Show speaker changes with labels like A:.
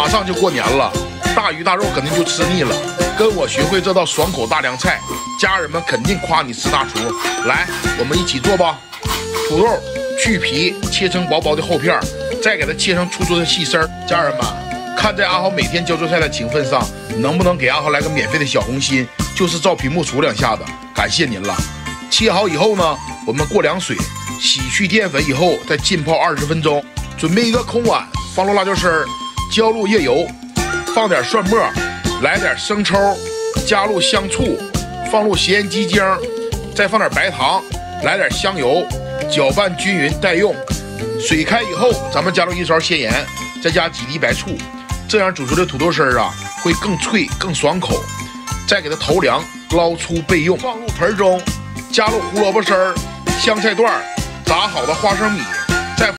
A: 马上就过年了，大鱼大肉肯定就吃腻了。跟我学会这道爽口大凉菜，家人们肯定夸你是大厨。来，我们一起做吧。土豆去皮，切成薄薄的厚片，再给它切成粗粗的细丝。家人们，看在阿豪每天教做菜的情分上，能不能给阿豪来个免费的小红心？就是照屏幕杵2下子，感谢您了。切好以后呢，我们过凉水，洗去淀粉以后，再浸泡20分钟。准备一个空碗，放入辣椒丝，浇入椰油，放点蒜末，来点生抽，加入香醋，放入咸盐鸡精，再放点白糖，来点香油，搅拌均匀待用。水开以后，咱们加入1勺鲜盐，再加几滴白醋，这样煮出的土豆丝啊会更脆更爽口。再给它投凉，捞出备用。放入盆中，加入胡萝卜丝、香菜段、炸好的花生米。